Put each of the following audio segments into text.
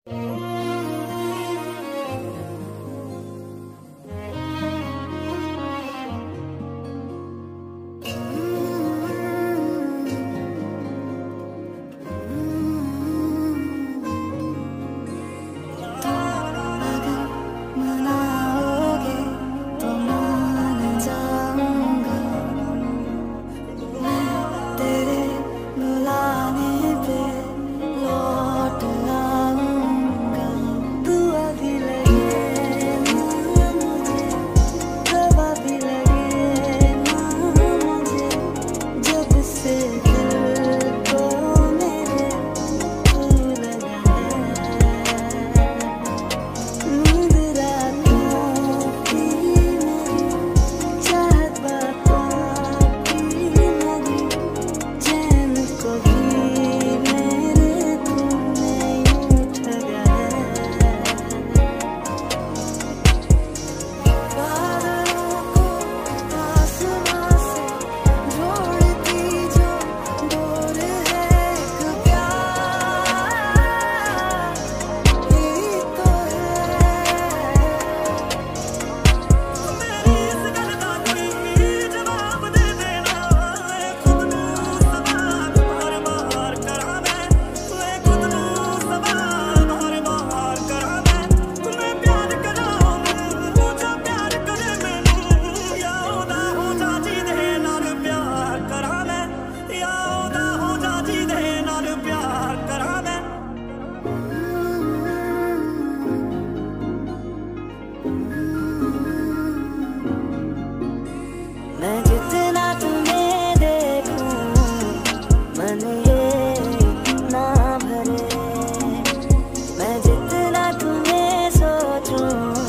मैं जितना तुम्हें देखूं मन ये ना भरे, मैं जितना तुम्हें सोचूं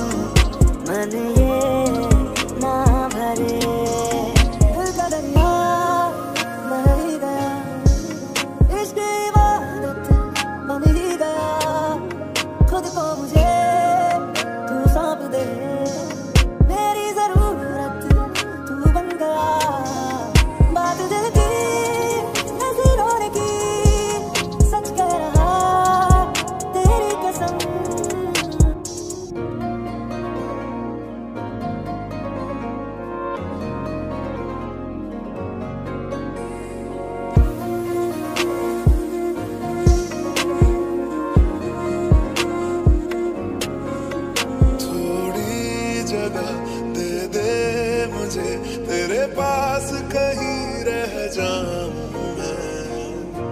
मन ये ना भरे। दिल का दरिया बह ही गया, इश्क इबादत बन ही गया, खुद को मुझे तू सौंप दे, मेरी जरूरत तू बन गया। बात दिल की नजरों ने की, सच कह रहा तेरी कसम। थोड़ी जगह दे दे मुझे, तेरे पास कहीं रह जाऊं मैं।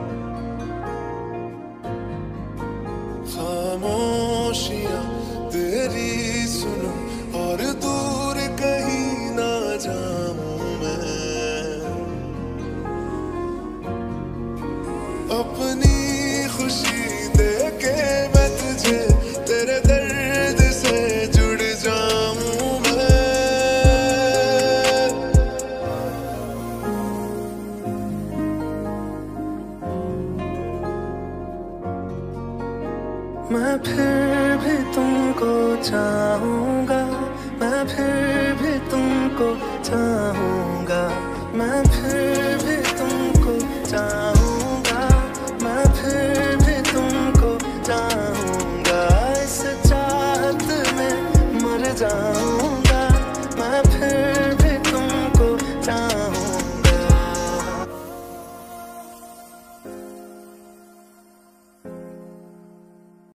खामोशियां तेरी सुनूं और दूर कहीं ना जाऊं मैं। अपनी खुशी दे के मैं तुझे तेरे दर्द से जुड़ जाऊं मैं। मैं फिर भी तुमको चाहूंगा, मैं फिर भी तुमको चाहूंगा, मैं